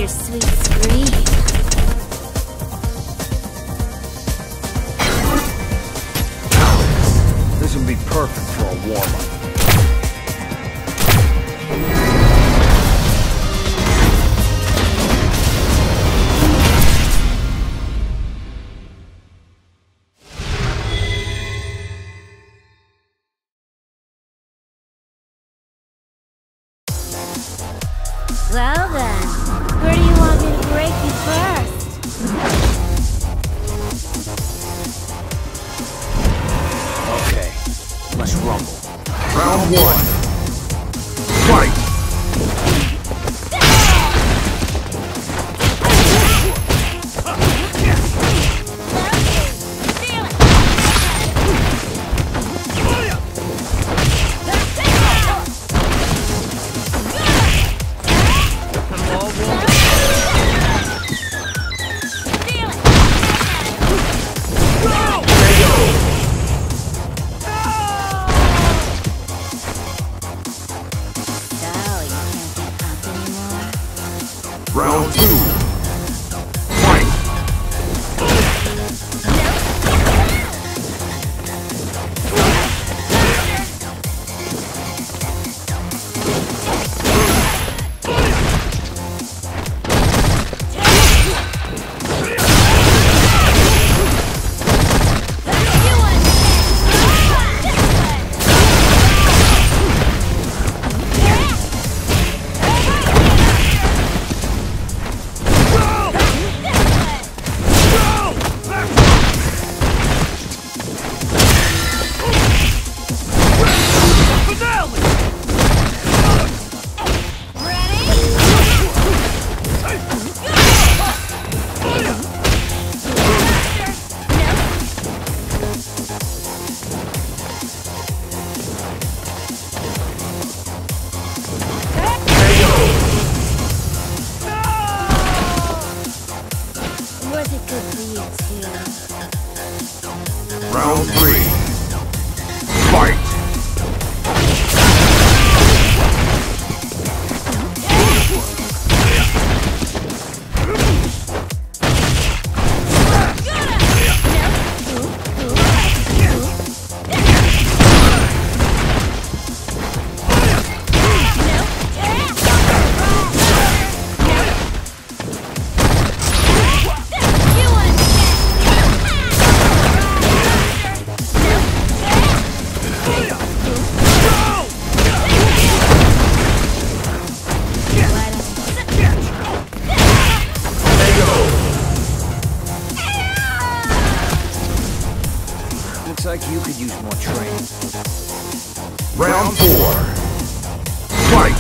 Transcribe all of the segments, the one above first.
your sweet scream. This would be perfect for a warm-up. Well then, where do you want me to break you first? Okay, let's rumble. Round one. Fight! Round two. Fight! Was it good for you too? Round three. Fight! Looks like you could use more training. Round four. Fight!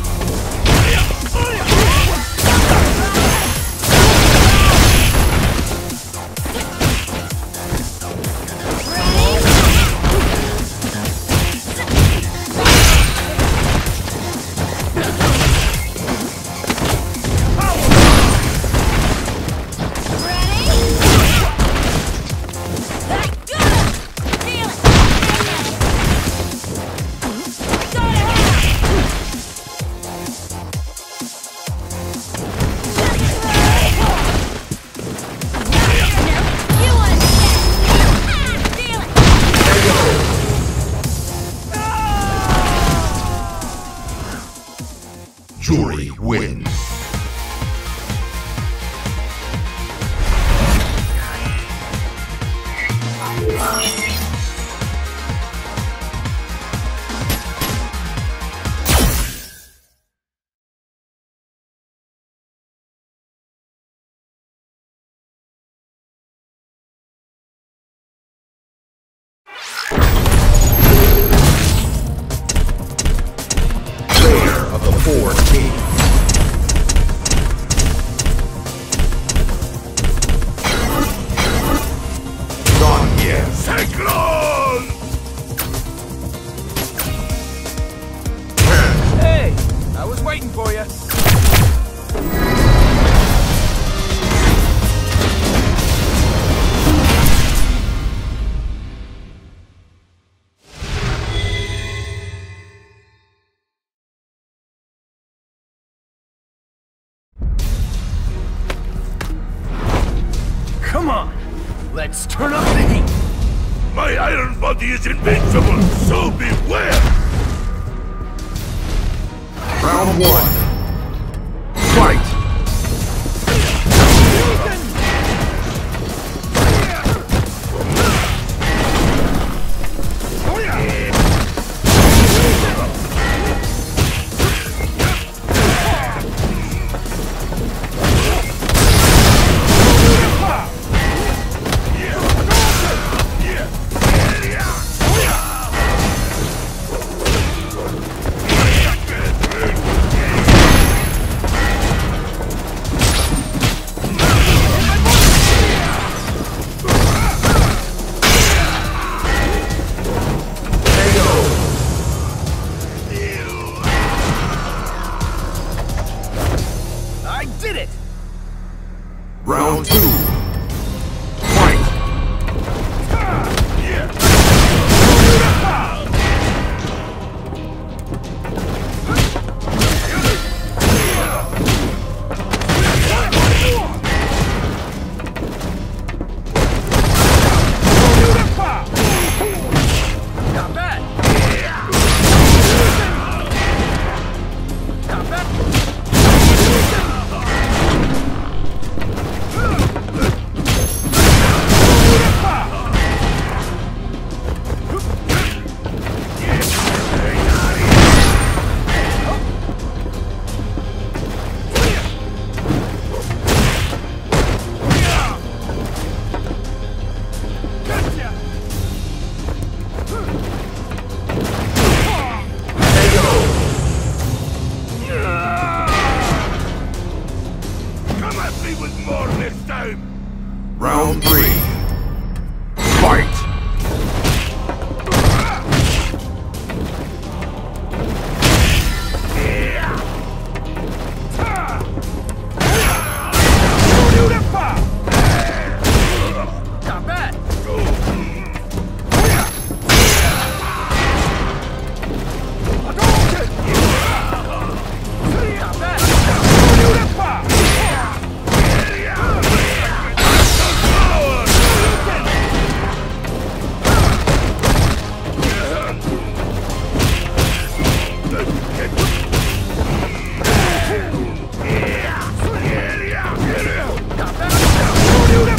Jury wins. Player of the four teams. Cyclone! Hey, I was waiting for you. Come on! Let's turn up the heat! My iron body is invincible, so beware! Round 1. Fight! I did it! Round 2. Not bad! Not bad! Come at me with more this time! Round 3. Fight! Not bad! Not bad! Not bad!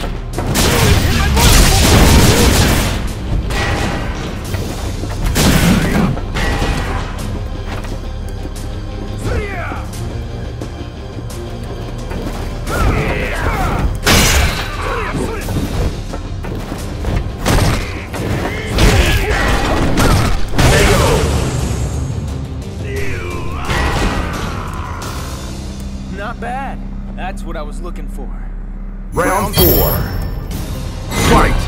Not bad. That's what I was looking for. Round 4. Fight!